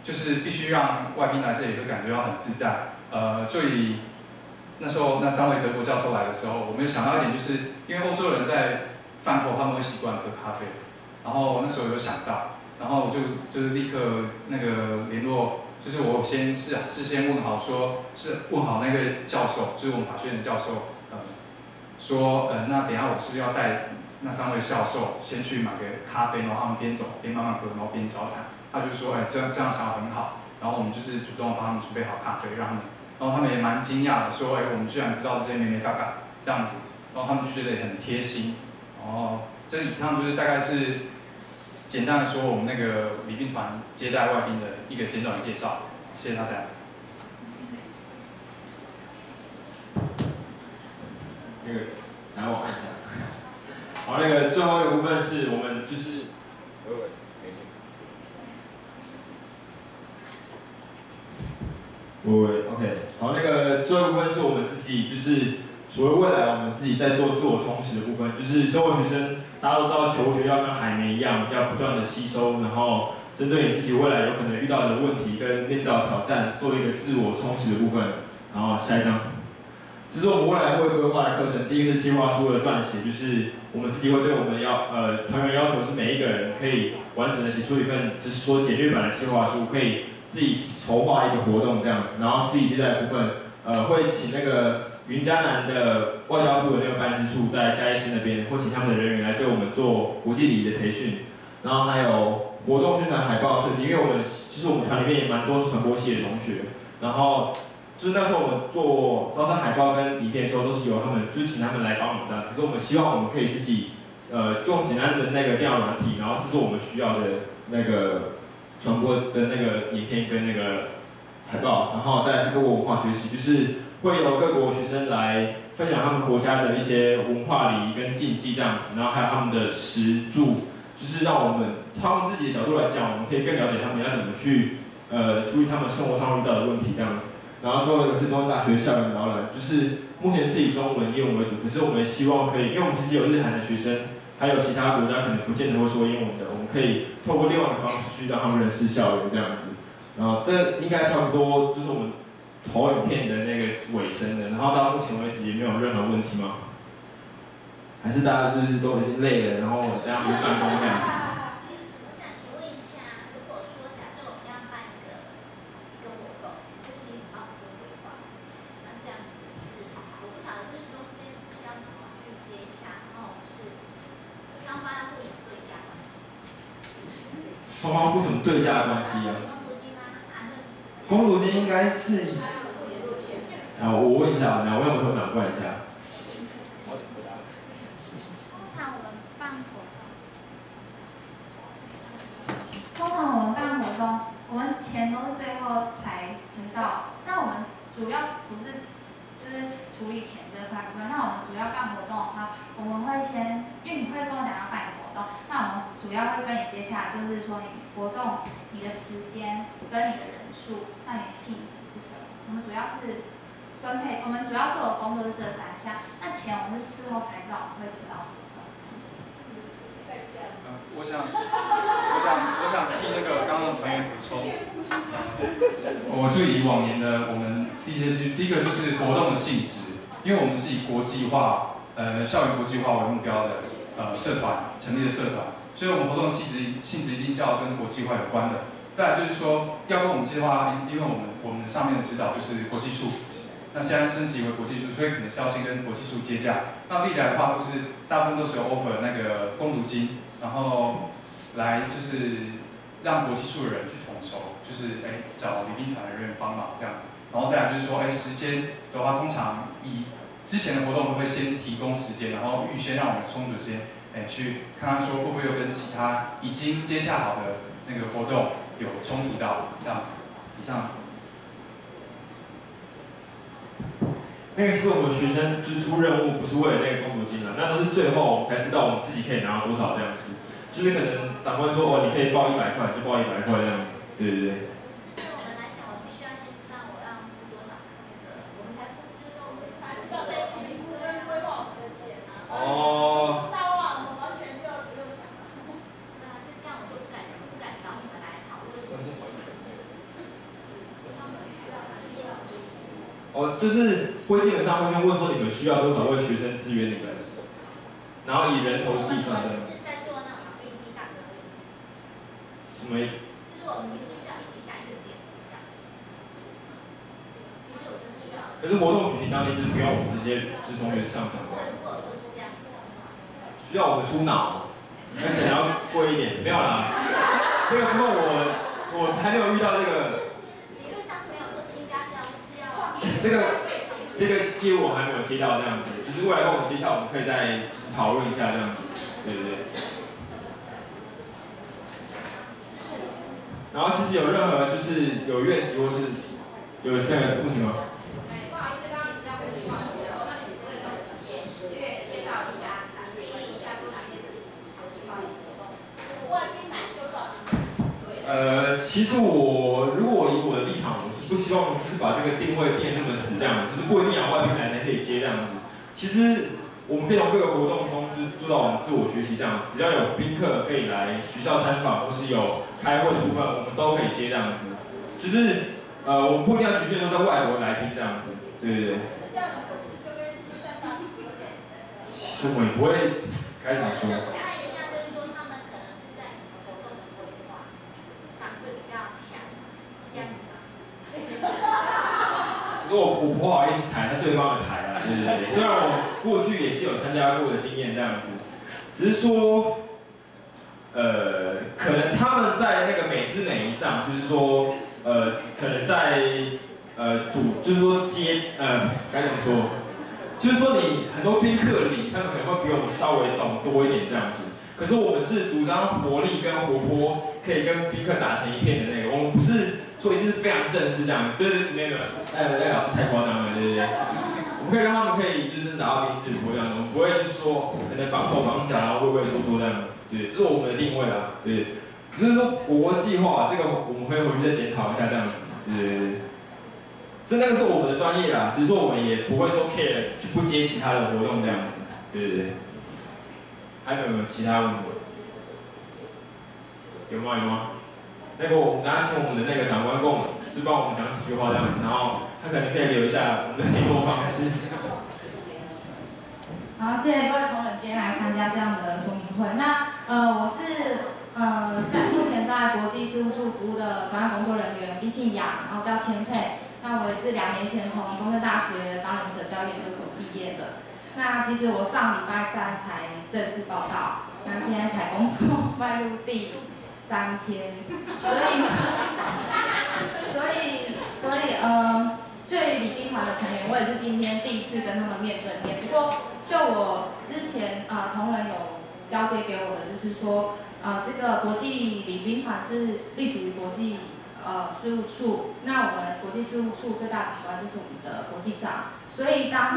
就是必须让外宾来这里会感觉到很自在。就以那时候那3位德国教授来的时候，我们有想到一点，就是因为欧洲人在饭后他们会习惯喝咖啡，然后那时候有想到，然后我就是立刻那个联络，就是我先事先问好问好那个教授，就是我们法学院的教授，说那等一下我是不是要带那3位教授先去买个咖啡，然后他们边走边慢慢喝，然后边交谈。他就说，这样想法很好。然后我们就是主动帮他们准备好咖啡，让他们，然后他们也蛮惊讶的，说，我们居然知道这些妹妹嘎嘎这样子，然后他们就觉得也很贴心。然后这以上就是大概是简单的说我们那个礼宾团接待外宾的一个简短的介绍，谢谢大家。 那个，来我看一下。好，那个最后一个部分是我们就是，OK， 好，那个最后一部分是我们自己就是所谓未来我们自己在做自我充实的部分，就是生活学生大家都知道求学要像海绵一样，要不断的吸收，然后针对你自己未来有可能遇到的问题跟面对到挑战，做一个自我充实的部分。然后下一张。这是我们未来会规划的课程。第一个是计划书的撰写，就是我们自己会对我们团员要求是每一个人可以完整的写出一份，就是说简略版的计划书，可以自己筹划一个活动这样子。然后司仪接待的部分，会请那个云嘉南的外交部的那个办事处在嘉义市那边，会请他们的人员来对我们做国际礼仪的培训。然后还有活动宣传海报设计，因为我们团里面也蛮多是传播系的同学，然后。就是那时候我们做招商海报跟影片的时候，都是由他们，就是请他们来帮我们这样。可是我们希望我们可以自己，用简单的那个电脑软体，然后制作我们需要的那个传播的那个影片跟那个海报，然后再来是各国文化学习，就是会有各国学生来分享他们国家的一些文化礼仪跟禁忌这样子，然后还有他们的食住，就是让我们他们自己的角度来讲，我们可以更了解他们要怎么去处理他们生活上遇到的问题这样子。然后最后一个是中央大学校园导览，就是目前是以中文、英文为主，可是我们希望可以，因为我们其实有日韩的学生，还有其他国家可能不见得会说英文的，我们可以透过另外的方式去让他们认识校园这样子。然后这应该差不多就是我们投影片的那个尾声的，然后到目前为止也没有任何问题吗？还是大家就是都已经累了，然后大家不办公这样子？双方付什么对价的关系啊？公读金应该是，我问一下，两位有长官一下。 通常我们办活动，我们钱都是最后才知道，但我们主要不是就是处理钱这块部分。那我们主要办活动的话，我们会先，因为你会跟我讲要办一个活动，那我们主要会跟你接洽，就是说你活动你的时间跟你的人数，那你的性质是什么？我们主要是分配，我们主要做的工作是这3项。那钱我们是事后才知道我们会得到多少。 我想替那个刚刚的朋友补充，我就以往年的我们第一个就是活动的性质，因为我们是以国际化，校园国际化为目标的社团成立的社团，所以我们活动性质一定是要跟国际化有关的。再来就是说要跟我们计划，因为我们上面的指导就是国际处，那现在升级为国际处，所以可能是要先跟国际处接洽。那历来的话大部分都是有 offer 那个公读金。然后来就是让国际处的人去统筹，就是找礼宾团的人员帮忙这样子。然后再来就是说，时间的话，通常以之前的活动都会先提供时间，然后预先让我们充足的时间，去看看说会不会有跟其他已经接洽好的那个活动有冲突到这样子。以上。 那个是我们学生就是出任务，不是为了那个公读金的，那都是最后我们才知道我们自己可以拿到多少这样子。就是可能长官说你可以报100块，就报100块这样子，对对对。 对我们来讲，我必须要先知道我要付多少，我们才付，就是说我们才知道在评估跟规划我们的钱啊。哦。知道啊，我们完全就不用想了。对啊，就这样我就不敢找你们来讨论什么。 就是会基本上会先问说你们需要多少位学生支援你们，然后以人头计算的。 是在做那种脑力激荡的。 什么？ 就是我们平时需要一起想一个点子这样子。其实我就是需要。 可是活动举行当天就是不要我们这些就是同学上场。 如果说是这样子的话， 需要我们出脑，而且要贵一点，没有啦。这个不过我还没有遇到这个。 理论上是没有说是应该是要这个业务我还没有接到这样子，就是未来跟我们接洽，我们可以再讨论一下这样子，对不对？然后其实有任何就是有怨疾或是有那个问题吗？ 不好意思，刚刚比较不习惯，那你这个介绍一下，定义一下是哪些是国际化的活动？外宾来就算。 其实如果以我的立场，我是不希望就是把这个定位定那么死这样子，就是不一定要外宾来才可以接这样子。其实我们可以从各个活动中就是做到我们自我学习这样，只要有宾客可以来学校参访，或是有开会的部分，我们都可以接这样子。就是我们不一定要局限说在外国来宾这样子，对不对？ 这样的是就跟七三八有点。 其实我也不会该怎么说。 不太一样，就是说他们可能是在整个活动的规划上会比较强，是这样子吗？ 如果我不好意思踩在对方的台啊，对对对。虽然我过去也是有参加过的经验这样子，只是说，可能他们在那个美姿美仪上，就是说，可能在就是说该怎么说？就是说你很多宾客里，他们可能会比我们稍微懂多一点这样子。可是我们是主张活力跟活泼，可以跟宾客打成一片的那个。我们不是说一定是非常正式这样子，就是那个老师太夸张了，对不对？我们可以让他们可以就是达到宾至如归这样子，我们不会就是说可能绑手绑脚，然后畏畏缩缩这样子，对，这是我们的定位啦，对。只是说国际化这个我们会回去再检讨一下这样子，对。这那个是我们的专业啦，只是说我们也不会说 care 去不接其他的活动这样子，对对对。还有没有其他问题？有吗？那个我们拿请我们的那个长官跟我们就帮我们讲几句话这样子，然后他可能可以留一下我们的联络方式。 好，谢谢各位同仁今天来参加这样的说明会。那我是目前在国际事务处服务的专案工作人员，B姓杨，然后叫千佩。那我也是2年前从中正大学当人者教育研究所毕业的。那其实我上礼拜3才正式报到，那现在才工作迈入第3天，对于礼宾团的成员，我也是今天第一次跟他们面对面。不过就我之前同仁有交接给我的，就是说这个国际礼宾团是隶属于国际事务处，那我们国际事务处最大长官就是我们的国际长，所以当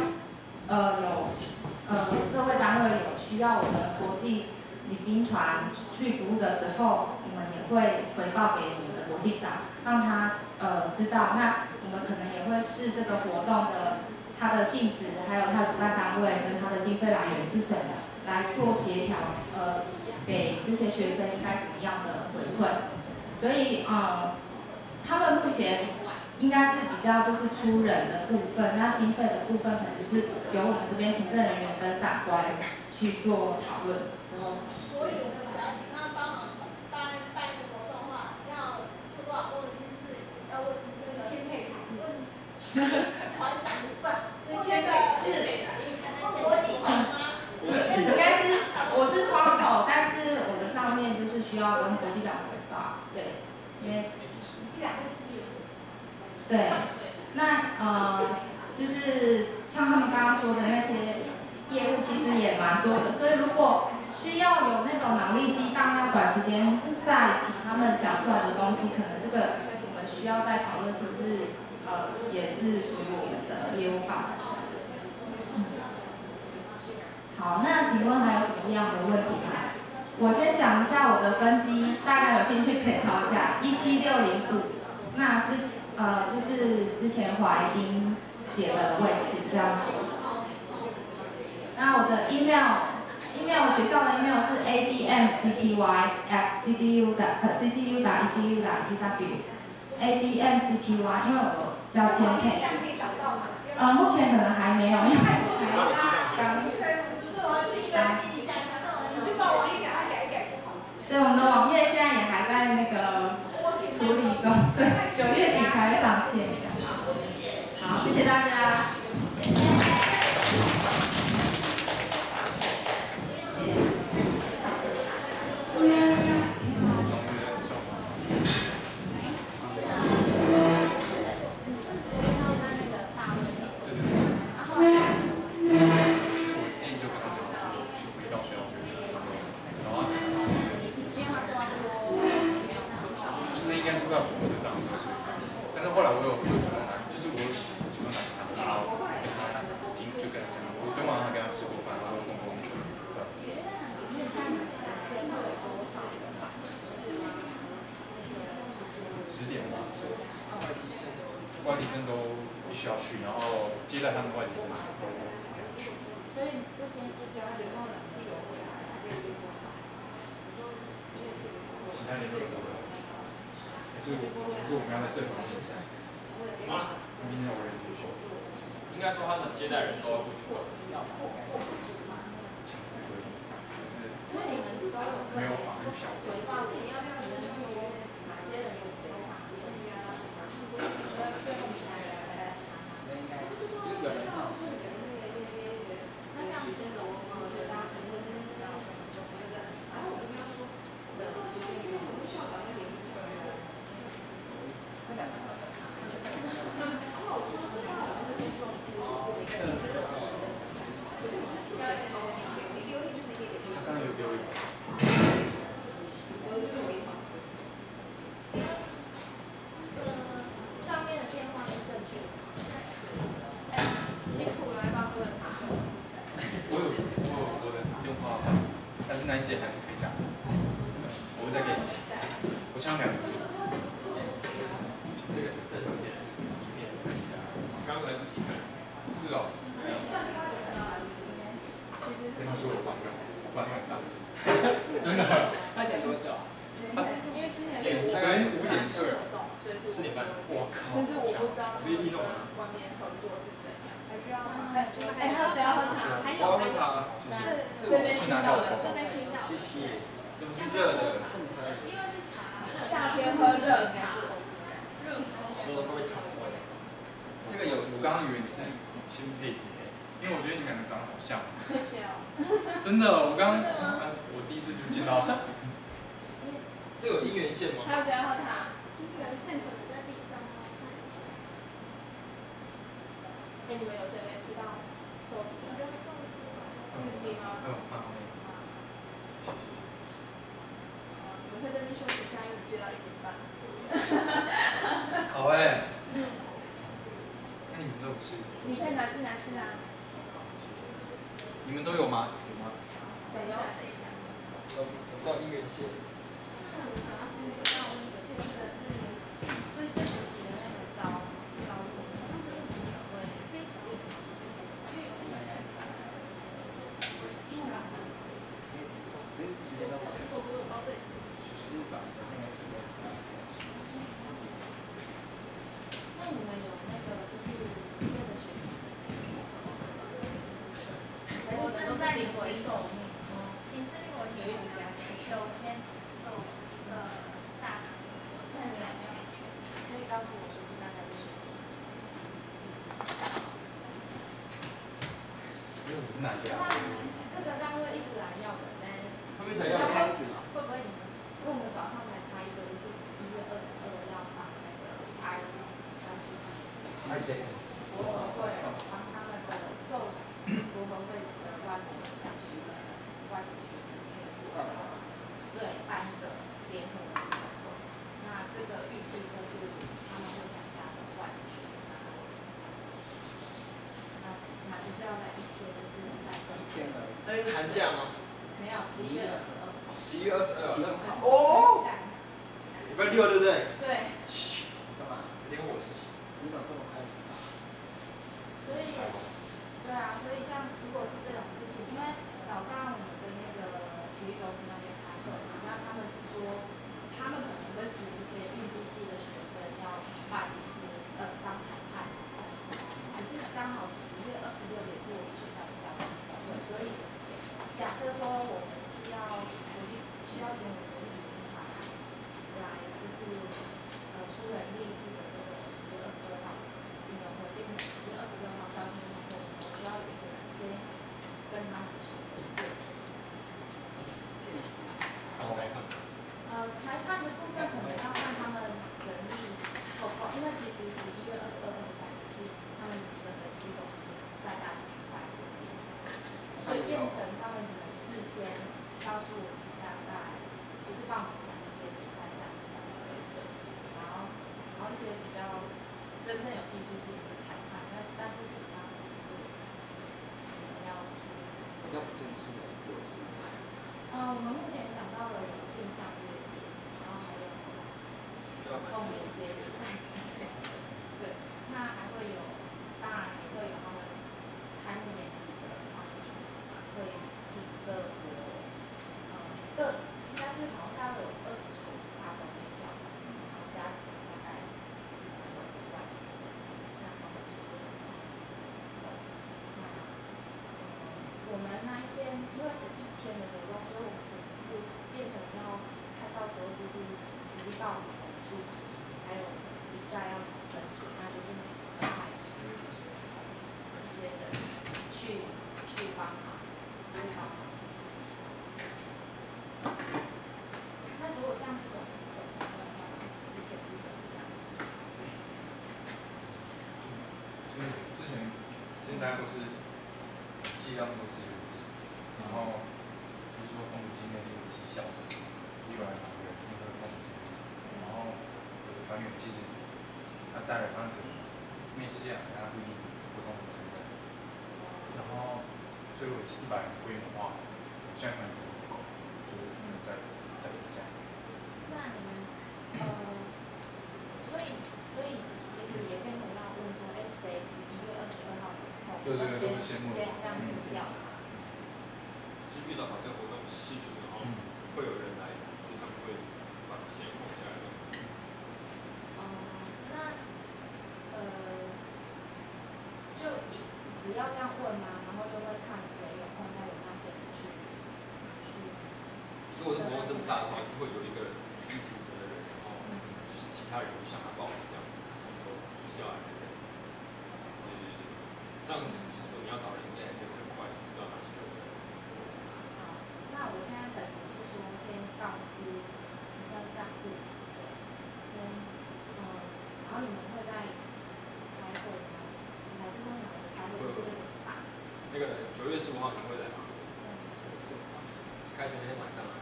各位单位有需要我们国际礼宾团去服务的时候，我们也会回报给我们的国际长，让他知道。那我们可能也会视这个活动的它的性质，还有它的主办单位跟它的经费来源是什么，来做协调，给这些学生应该怎么样的回馈。所以他们目前应该是比较就是出人的部分，那经费的部分可能就是由我们这边行政人员跟长官去做讨论之后。 所以我们只要请他帮忙办一个活动的话，要出多少公斤是要问那个签配问团长问那个是国际长吗？ 应该是我是窗口，但是我的上面就是需要跟国际长回报，对，因为这两个资源。 对，那就是像他们刚刚说的那些业务，其实也蛮多的，所以如果需要有那种脑力激荡，要短时间再起他们想出来的东西，可能这个我们需要再讨论是不是也是属于我们的业务范围。好，那请问还有什么样的问题吗？我先讲一下我的分机，大家有兴趣可以抄一下17605。那就是之前怀英姐的位置这样子。那我的 email 学校的 email 是 admcpy@ccu.edu.tw。 ADMCPY， 因为我教签配。 可以找到吗？ 目前可能还没有，因为还刚。 就是我要去登记一下，你就把网页给它改一改就好了。 对，我们的网页现在也还在那个处理中，对，9月底才会上线。好，谢谢大家。 10点吧，外籍生都必须要去，然后接待他们外籍生都要去。 所以这些就交以后人力有回来，还是可以多少？ 其他联络人都会。可是我们要在社团里。 什么？ 明天有人出去。 应该说他的接待人都要出去。 强制规定， 所以你们都有没有法律效力。 回报给要只能说哪些人有非常重要，所以最后才来。 这个人啊。 那像这种大家肯定知道，然后我们要说的，这两个他刚刚有给我一个。 上面的电话是正确的。辛苦了，帮我查。 我的电话，但是那一只还是可以打。我会再给你写。我想2只。 这个是正中间，一面是刚来不及看。 是哦。跟他说我放掉，我不然他很伤心。真的。 他剪多久？ 剪我昨天5点睡哦。 4点半。 我靠。 但是我不知道 VP 弄完。 外面合作是怎样，还需要吗？还有谁要喝茶？还有我要喝茶。 这边去拿酒。 这边听到。 谢谢。怎么是热的？ 因为是茶，夏天喝热茶。 说的会不会烫坏？ 这个有，我刚刚以为你是钦佩姐，因为我觉得你们2个长得好像。 谢谢哦。 真的，我刚刚我第一次就见到。 这有姻缘线吗？ 还有谁要喝茶？姻缘线可能在地上，我看一下。你们有谁没吃到寿司？是你吗？ 放后面。谢谢。 你们在这边休息一下，因为接到1点半。 好哎。那你们都有吃？ 你可以拿进来吃啊。 你们都有吗？有吗？ 等一下，等一下。 我到姻缘线。 那我想要先知道第一个是，所以这学期的那个招录是不是也会非常这个时间到哪？就是找那个时间。 那你们有那个就是这个学期的什么？我正在领回手。 形式令我有一直加强，有先大堂，再2圈，可以告诉我说是大概的学期。 因为我是哪一个？ 各个单位一直来要的，但他们想要开始了。 会不会你们？因为我们早上才开一个，是11月22要把那个还谁？ 国合会帮他们的受国合会的外国奖学金、外国学生全部对办一个联合的活动。那这个预计就是他们会参加的外国学生大概50。那就是要在一天，就是在 1天而已。 那是寒假吗？ 没有11月22。 11月22。 期中考。 哦。礼拜6对不对？ 对。 干嘛？ 有点我事情。 你怎么这么快知道？ 所以，对啊，所以像如果是这种事情，因为早上我们跟那个体育中心那边开会嘛，那他们是说，他们可能会请一些预计系的学生要些比较真正有技术性的裁判，但是其他的就是我们要去比较不正式的模式。 我们目前想到的有定向越野，然后还有后连接比赛之类的。对，那还会有，当然也会有他们开幕年底的创意竞赛，会请各国应该是好像大概有20所大专院校，然后加起来大概400多个外籍生，那他们就是有创意竞赛的活动。那我们那一天因为是1天的活动，所以我们可能是变成要看到时候就是实际报名人数，还有比赛要分组，那就是每组分派一些人去帮忙，帮忙。那如果像这种活动的话，之前是怎么样？ 就是之前大家都是记那么多资源值，然后就是说公主经验这个绩效值，基本上哪个人那个公主经验，然后团员其实他带了他的面试进来，他不一定不同的成本，然后所以我400人规模化，现在可能不够，就是再增加。 那你们所以其实也变成要问说，谁11月22号以后要先让先调查。 就预早把这个活动释出，然后会有人来，所以他们会把时间空下来。 那就只要这样问吗？然后就会看谁有空，再由那些人去。 如果是活动这么大的话，就会有一个人去主责的人，然后就是其他人就向他报名这样子，就是要来的人。这样子就是说你要找人应该也可以更快知道哪些人。 好，那我现在等于是说先告知一下干部，先然后你们会再开会吗？还是说你们的开会是6点半？ 那个9月15号你会来吗？ 是开学那天晚上来，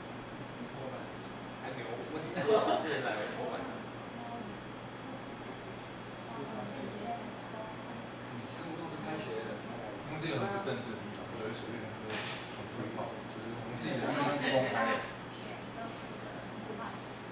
还没有问题，这人来头版。 你4月都开学了， 公司有很不正式的地方，所以随便很多很 free 放，只是我们自己的因为不公开。 选一个负责人是外籍生。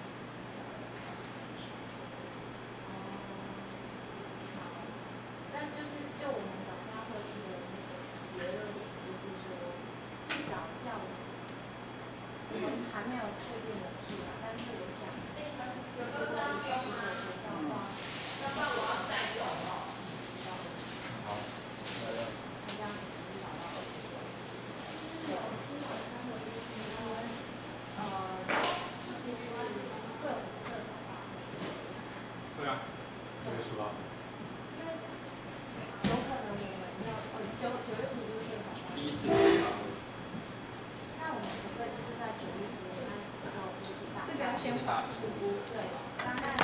但就是就我们早上会议的那个结论，意思就是说，至少要我们还没有确定人数啊，但是我想，如果20所学校的话， 要不然我要带走哦。 好， 这样子至少要20个。就是会有什么社团吗？ 对啊。 9月15号。 因为有可能我们要9月15日社团吗？ 第一次。 那我们不会就是在9月15日那时候就是大这个要先对，大概